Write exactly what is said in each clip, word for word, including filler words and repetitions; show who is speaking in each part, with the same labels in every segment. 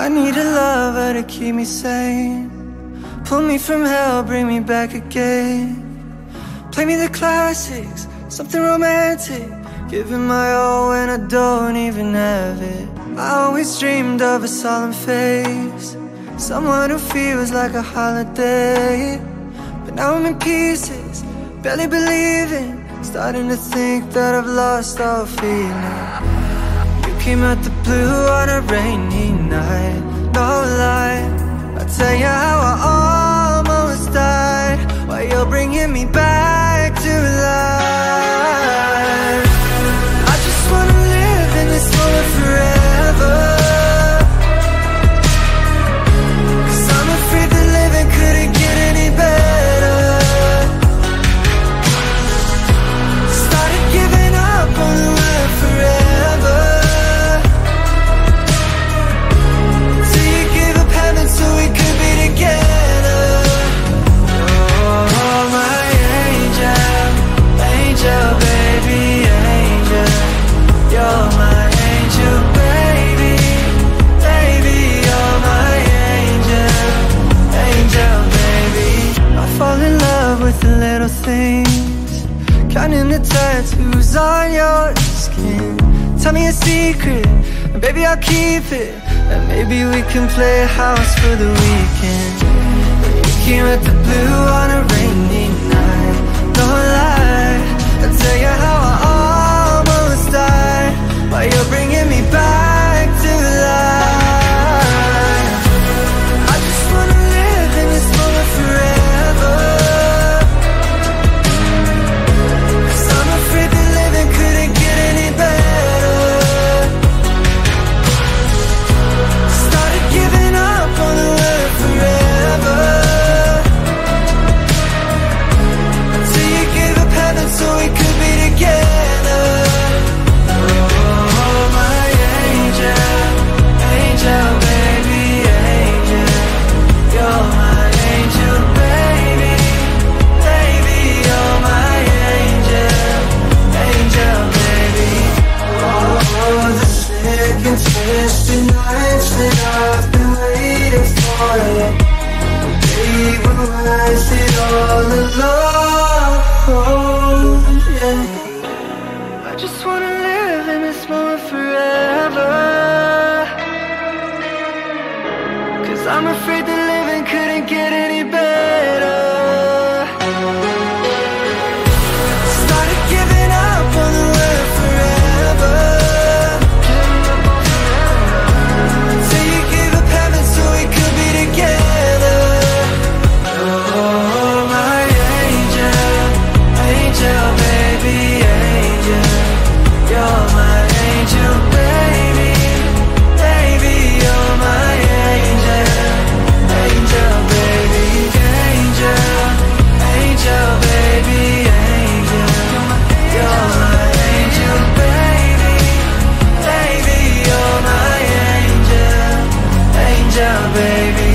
Speaker 1: I need a lover to keep me sane. Pull me from hell, bring me back again. Play me the classics, something romantic. Giving my all when I don't even have it. I always dreamed of a solemn face, someone who feels like a holiday. But now I'm in pieces, barely believing, starting to think that I've lost all feeling. You came out the blue on a rainy night, no lie. I'll tell you how I almost died, while you're bringing me back to life. I just wanna live in this moment forever, 'cause I'm afraid that living couldn't get any better. Started giving up on the word forever, till you gave up heaven so we could be together. Oh, my angel, angel, baby, angel. You're my angel, baby, baby. You're my angel, angel, baby. I fall in love with the little things, counting the tattoos on your skin. Tell me a secret, and baby I'll keep it, and maybe we can play house for the weekend. You came at the blue on a rainy night, no lie. I'll tell you how I almost died, while you're bringing me back to life. I just wanna live in this moment forever, 'cause I'm afraid that living couldn't get any better. Started giving up on the word forever, until you gave up heaven so we could be together. Oh, my angel, angel, baby, angel. You're my angel, baby, baby. You're my angel, angel, baby. Oh, the second twisted nights that I've been waiting for you. They will rise it all alone, yeah. I just wanna live in this moment forever, 'cause I'm afraid that living couldn't get any better. Started giving up on the word forever, till you gave up heaven so we could be together. Oh, my angel, angel, baby, angel. You're my angel, baby, baby. You're my angel, angel, baby, angel, angel, baby, angel. You're my angel, baby, baby. You're my angel, angel, baby.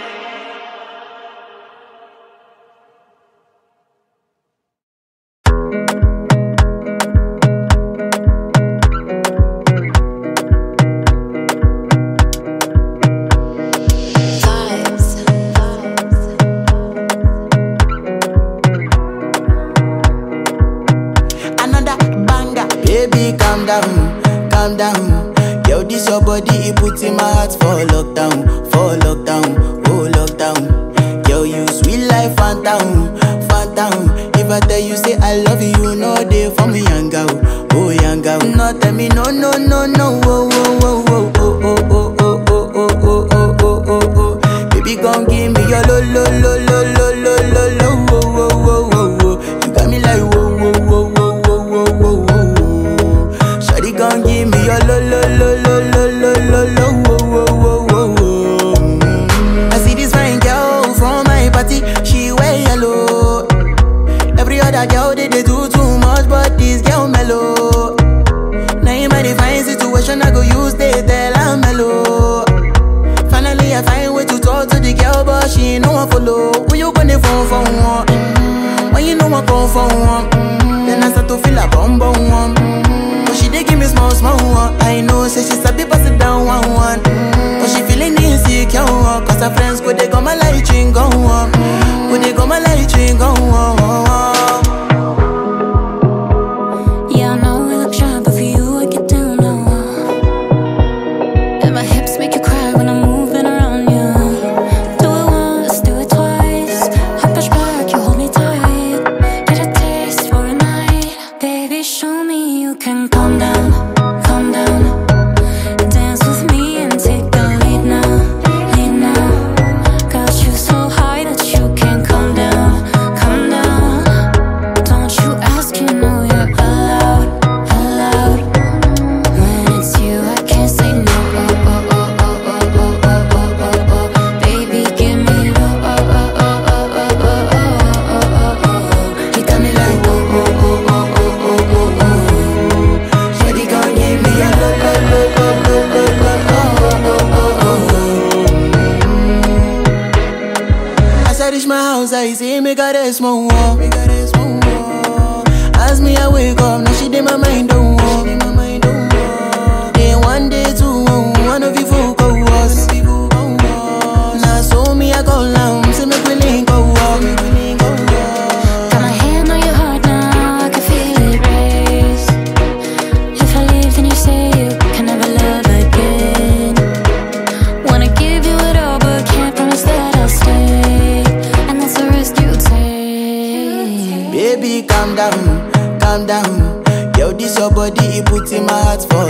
Speaker 2: Another banger. Baby, calm down, calm down. Yo, this your body, it puts in my heart for lockdown, for lockdown, oh lockdown. Yo, you sweet life, phantom, phantom. If I tell you say I love you, you know they for me, young girl, oh young girl. No, tell me no, no, no, no, oh, oh, oh, oh, oh, oh, oh, oh, oh, oh, oh, oh, oh, oh, oh. Baby, gon' give me your lo, lo, lo, lo, lo, lo, lo, lo, oh, oh, oh, oh, oh. You got me like whoa, whoa, whoa, whoa, whoa, whoa, whoa, whoa. Shawty gon' give me your lo, lo, lo, lo, lo, lo, lo, lo, oh, oh, oh, oh, oh. I see this fine girl from my party, she wear yellow. Every other girl they, they do too much, but this girl mellow. Now in my divine situation, I go use they tell I'm mellow. Finally I find way to talk to the girl, but she ain't no one follow. Who you gonna phone for one? Mm-hmm. When you know I come for one, mm-hmm. Then I start to feel a bum bum one. Mm-hmm. But she dey give me small small one. I know say she sabi pass it down one one. Mm-hmm. But she feeling it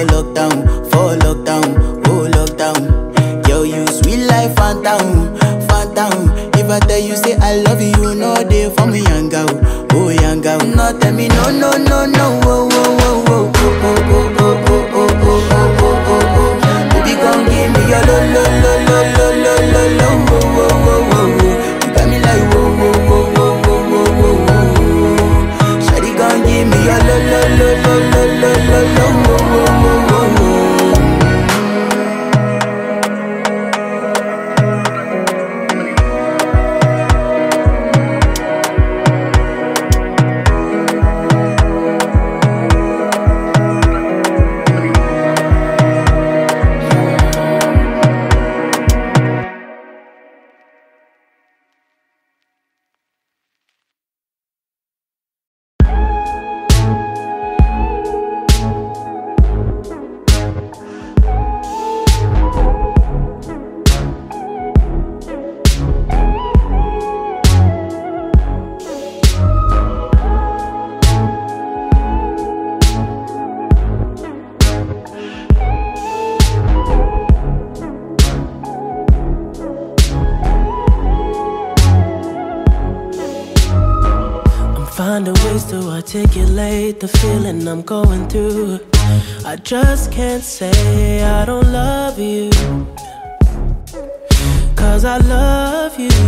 Speaker 2: lockdown, for lockdown, oh lockdown. Yo, you sweet life, phantom, phantom. If I tell you say I love you, you know they for me, young girl, oh young girl. No tell me no, no, no, no, oh, oh, oh, oh, oh, oh, oh, oh, oh, oh, oh, oh, oh, oh. Baby, come give me your lo, lo, lo, lo, lo, lo, lo, lo, oh, oh, oh, oh. You got me like whoa, whoa, whoa, whoa, whoa, whoa, whoa. Shawty, come give me your lo, lo, lo, lo, lo, lo, lo, lo, oh, oh, oh, oh, oh.
Speaker 3: Find a ways to articulate the feeling I'm going through. I just can't say I don't love you, 'cause I love you.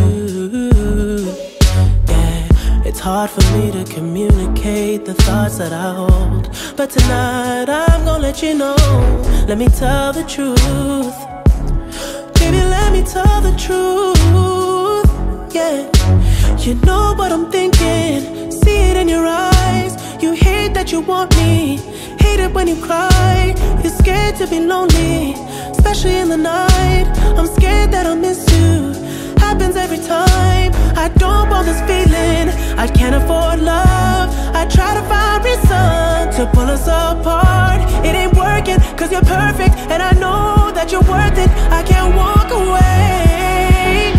Speaker 3: Yeah, it's hard for me to communicate the thoughts that I hold, but tonight I'm gonna let you know. Let me tell the truth. Baby, let me tell the truth. Yeah, you know what I'm thinking. See it in your eyes. You hate that you want me, hate it when you cry. You're scared to be lonely, especially in the night. I'm scared that I'll miss you. Happens every time. I don't want this feeling. I can't afford love. I try to find reason to pull us apart. It ain't working, 'cause you're perfect, and I know that you're worth it. I can't walk away.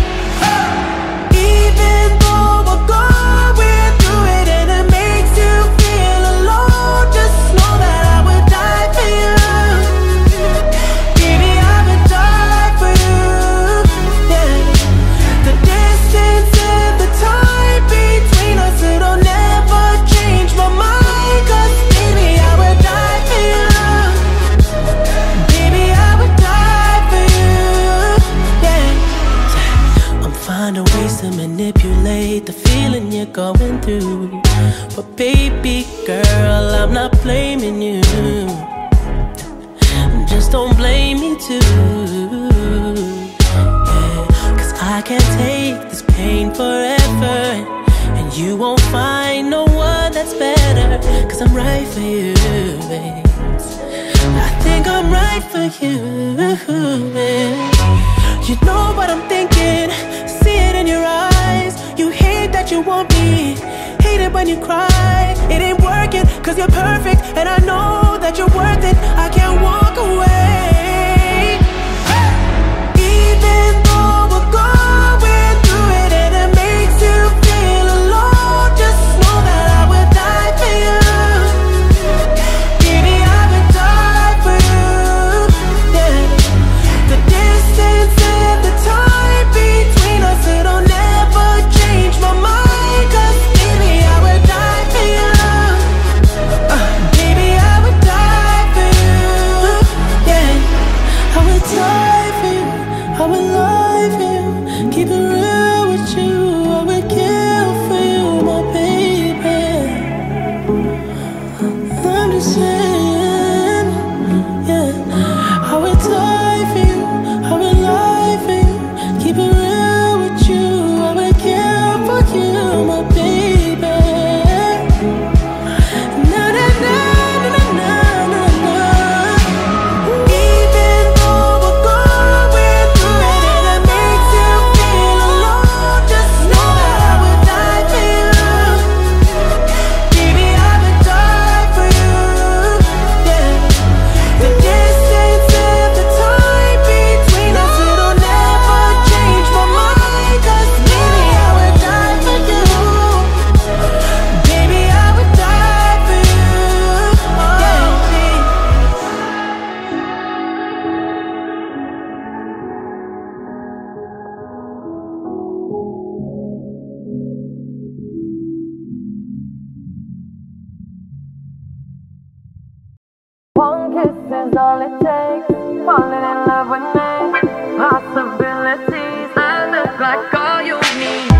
Speaker 3: Even though we're going through it and it makes you feel alone, just know that I would die for you. Baby, I would die for you. Yeah. The distance and the time between us, it'll never change my mind. 'Cause baby, I would die for you. Baby, I would die for you. Yeah. I'm finding ways to manipulate the feeling you're going through, but baby girl, I'm not blaming you. Just don't blame me too. Yeah, 'cause I can't take this pain forever, and you won't find no one that's better. 'Cause I'm right for you, babe. I think I'm right for you, man. You know what I'm thinking. See it in your eyes. You hate that you want me, hate it when you cry. It ain't working, 'cause you're perfect, and I know that you're worth it. I can't walk away. Even though we're going through it and it makes you feel alone, just know that I would die for you. Baby, I would die for you. Yeah. The distance and the time between us, it'll never change my mind. 'Cause baby, I would die for you. Uh,
Speaker 4: One kiss is all it takes. Falling in love with me. Possibilities. I look like all you need.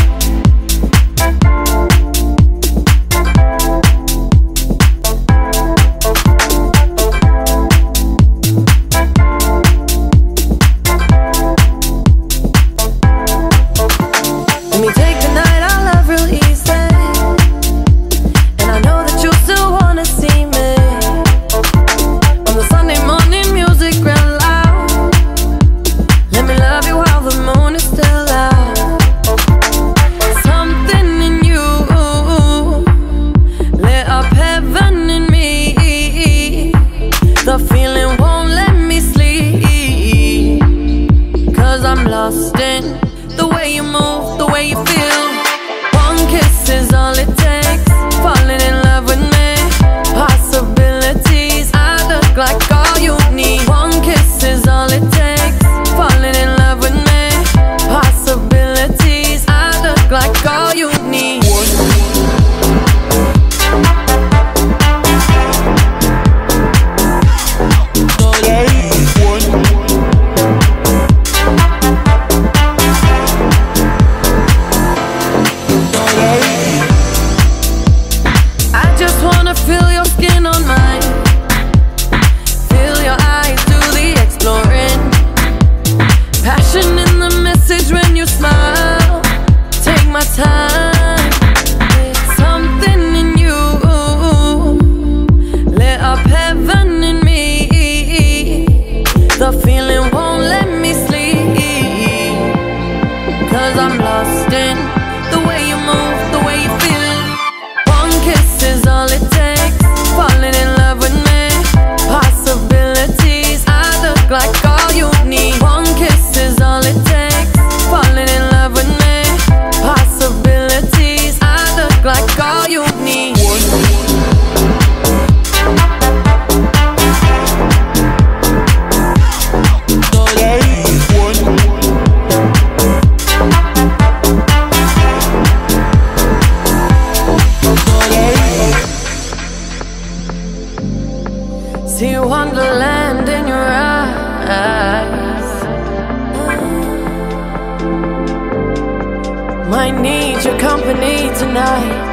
Speaker 4: Let me take the night I love real easy. And I know that you still wanna see me. On the Sunday morning music real loud. Let me love you while the moon is still out. Something in you lit up heaven in me. The feeling won't let me sleep. Cause I'm lost in the way you move, the way you feel. One kiss is all it takes. Falling in love with me. Possibilities. I look like all you need. One kiss is all it takes. Falling in love with me. Possibilities. I look like all you need. I just wanna feel your skin on mine. Feel your eyes do the exploring. Passion in the message when you smile. Take my time. Something in you lit up heaven in me. The feeling won't let me sleep. Cause I'm lost in the way you move, the way you feel. One kiss is all it takes. Falling in love with me. Possibilities. I look like all you need. One kiss is all it takes. Falling in love with me. Possibilities. I look like all you need. See wonderland in your eyes. Might need your company tonight.